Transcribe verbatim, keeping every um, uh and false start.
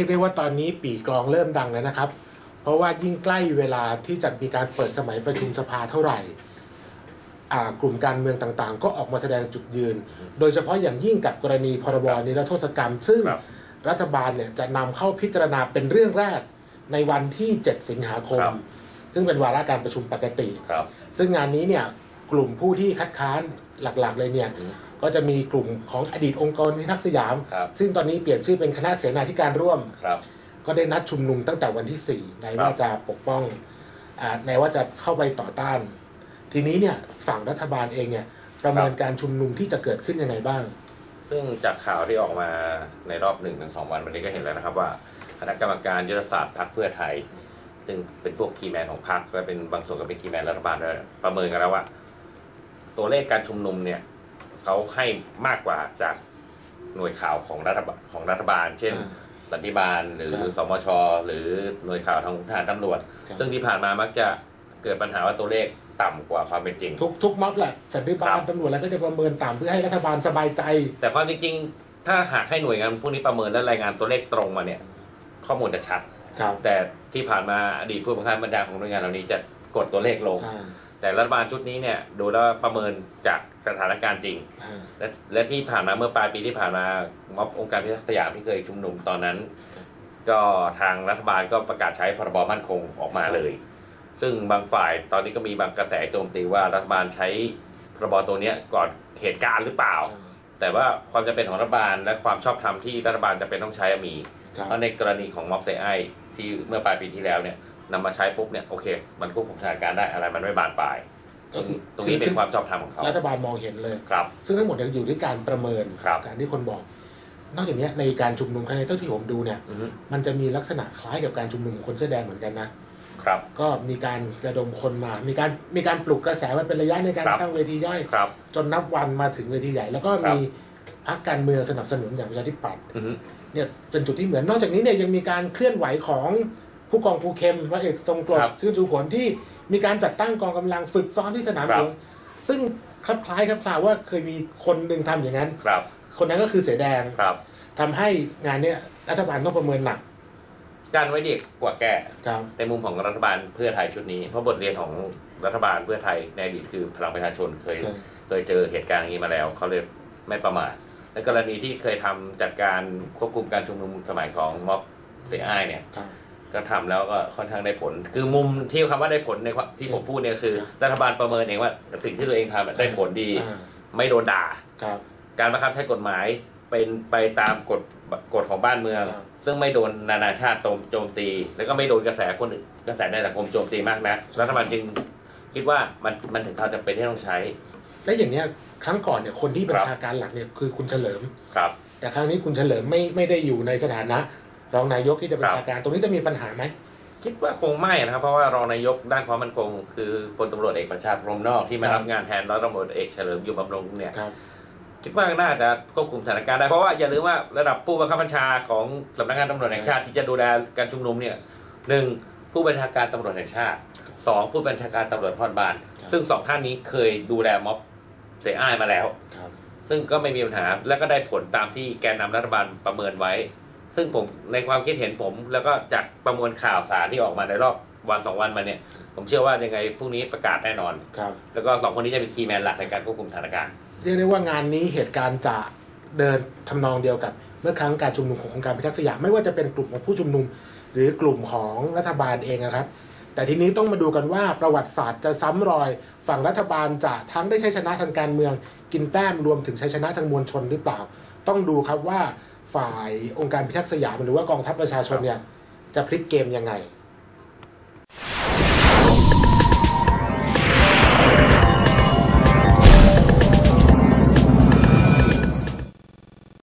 ยกได้ว่าตอนนี้ปี่กลองเริ่มดังแล้วนะครับเพราะว่ายิ่งใกล้เวลาที่จะมีการเปิดสมัยประชุมสภาเท่าไหร่กลุ่มการเมืองต่างๆก็ออกมาแสดงจุดยืนโดยเฉพาะอย่างยิ่งกับกรณีพรบนิรโทษกรรมซึ่งรัฐบาลเนี่ยจะนำเข้าพิจารณาเป็นเรื่องแรกในวันที่เจ็ดสิงหาคมซึ่งเป็นวาระการประชุมปกติซึ่งงานนี้เนี่ยกลุ่มผู้ที่คัดค้านหลักๆเลยเนี่ยก็จะมีกลุ่มของอดีตองค์กรพิทักษ์สยามซึ่งตอนนี้เปลี่ยนชื่อเป็นคณะเสนาธิการร่วมก็ได้นัดชุมนุมตั้งแต่วันที่สี่ในว่าจะปกป้องในว่าจะเข้าไปต่อต้านทีนี้เนี่ยฝั่งรัฐบาลเองเนี่ยประเมินการชุมนุมที่จะเกิดขึ้นยังไงบ้างซึ่งจากข่าวที่ออกมาในรอบหนึ่งถึงสองวันวันนี้ก็เห็นแล้วนะครับว่าคณะกรรมการยุทธศาสตร์พรรคเพื่อไทยซึ่งเป็นพวกคีย์แมนของพรรคและเป็นบางส่วนก็เป็นคีย์แมนรัฐบาลด้วยประเมินกันแล้วว่าตัวเลขการชุมนุมเนี่ยเขาให้มากกว่าจากหน่วยข่าวของรัฐบาลของรัฐบาลเช่นสันติบาลหรือสมชหรือหน่วยข่าวทางทหารตำรวจซึ่งที่ผ่านมามักจะเกิดปัญหาว่าตัวเลขต่ำกว่าความเป็นจริงทุกทุกม็อบแหละสันติบาลตำรวจอะไรก็จะประเมินต่ำเพื่อให้รัฐบาลสบายใจแต่ความจริงๆถ้าหากให้หน่วยงานพวกนี้ประเมินและรายงานตัวเลขตรงมาเนี่ยข้อมูลจะชัดแต่ที่ผ่านมาอดีตผู้บังคับบัญชาของหน่วยงานเหล่านี้จะกดตัวเลขลงแต่รัฐบาลชุดนี้เนี่ยดูแล้วประเมินจากสถานการณ์จริงและและที่ผ่านมาเมื่อปลายปีที่ผ่านมาม็อบองค์การพิทักษ์สยามที่เคยชุมนุมตอนนั้นก็ทางรัฐบาลก็ประกาศใช้พรบมั่นคงออกมาเลยซึ่งบางฝ่ายตอนนี้ก็มีบางกระแสโจมตีว่ารัฐบาลใช้พรบตัวนี้ก่อนเหตุการณ์หรือเปล่าแต่ว่าความจำเป็นของรัฐบาลและความชอบธรรมที่รัฐบาลจะเป็นต้องใช้มีเพราะในกรณีของม็อบเซไอที่เมื่อปลายปีที่แล้วเนี่ยนำมาใช้ปุ๊บเนี่ยโอเคมันควบคุมสถานการณ์ได้อะไรมันไม่บานปลายตรงนี้เป็นความชอบธรรมของเขารัฐบาลมองเห็นเลยครับซึ่งทั้งหมดยังอยู่ที่การประเมินการที่คนบอกนอกจากนี้ในการชุมนุมครั้งนี้เท่าที่ผมดูเนี่ยมันจะมีลักษณะคล้ายกับการชุมนุมคนเสื้อแดงเหมือนกันนะครับก็มีการระดมคนมามีการมีการปลุกกระแสมันเป็นระยะในการตั้งเวทีย่อยจนนับวันมาถึงเวทีใหญ่แล้วก็มีพรรคการเมืองสนับสนุนอย่างประชาธิปัตย์เนี่ยเป็นจุดที่เหมือนนอกจากนี้เนี่ยยังมีการเคลื่อนไหวของผู้กองภูเข้มพระเอกทรงกรดชื่อชูผลที่มีการจัดตั้งกองกำลังฝึกซ้อมที่สนามหลวงซึ่งคล้ายคล้ายครับคลาว่าเคยมีคนหนึ่งทำอย่างนั้นคนนั้นก็คือเสือแดงทำให้งานนี้รัฐบาลต้องประเมินหนักการไว้เด็กกว่าแก่ในมุมของรัฐบาลเพื่อไทยชุดนี้เพราะบทเรียนของรัฐบาลเพื่อไทยในอดีตคือพลังประชาชนเคยเคยเจอเหตุการณ์อย่างนี้มาแล้วเขาเลยไม่ประมาทในกรณีที่เคยทำจัดการควบคุมการชุมนุมสมัยของม็อบเสียอ้ายเนี่ยก็ทำแล้วก็ค่อนข้างได้ผลคือมุมที่คำว่าได้ผลในที่ผมพูดเนี่ยคือรัฐบาลประเมินเองว่าสิ่งที่ตัวเองทำได้ผลดีไม่โดนด่าการบังคับใช้กฎหมายเป็นไปตามกฎกฎของบ้านเมืองซึ่งไม่โดนนานาชาติโจมตีแล้วก็ไม่โดนกระแสคนกระแสในสังคมโจมตีมากนะรัฐบาลจึงคิดว่ามันมันถึงเขาจะเป็นที่ต้องใช้และอย่างเนี้ยครั้งก่อนเนี่ยคนที่บัญชาการหลักเนี่ยคือคุณเฉลิมครับแต่ครั้งนี้คุณเฉลิมไม่ไม่ได้อยู่ในสถานะรองนายกที่จะบัญชาการตรงนี้จะมีปัญหาไหมคิดว่าคงไม่นะครับเพราะว่ารองนายกด้านความมั่นคงคือพลตำรวจเอกประชาพรหมนอกที่มารับงานแทนร้อยตำรวจเอกเฉลิมอยู่บำรุงเนี่ยคิดว่าน่าจะควบคุมสถานการณ์ได้เพราะว่าอย่าลืมว่าระดับผู้บังคับบัญชาของสำนักงานตำรวจแห่งชาติที่จะดูแลการชุมนุมเนี่ยหนึ่งผู้บัญชาการตำรวจแห่งชาติสองผู้บัญชาการตำรวจนครบาลซึ่งสองท่านนี้เคยดูแลม็อบเสียอ้ายมาแล้วซึ่งก็ไม่มีปัญหาและก็ได้ผลตามที่แกนนำรัฐบาลประเมินไว้ซึ่งผมในความคิดเห็นผมแล้วก็จากประมวลข่าวสารที่ออกมาในรอบวันสองวันมาเนี่ยผมเชื่อว่ายังไงพรุ่งนี้ประกาศแน่นอนแล้วก็สองคนนี้จะเป็นคีย์แมนหลักในการควบคุมสถานการณ์เรียกได้ว่างานนี้เหตุการณ์จะเดินทำนองเดียวกับเมื่อครั้งการชุมนุมขององค์การพิทักษ์สยามไม่ว่าจะเป็นกลุ่มของผู้ชุมนุมหรือกลุ่มของรัฐบาลเองนะครับแต่ทีนี้ต้องมาดูกันว่าประวัติศาสตร์จะซ้ำรอยฝั่งรัฐบาลจะทั้งได้ชัยชนะทางการเมืองกินแต้มรวมถึงชัยชนะทางมวลชนหรือเปล่าต้องดูครับว่าฝ่ายองค์การพิทักษ์สยามหรือว่ากองทัพประชาชนเนี่ยจะพลิกเกมยังไง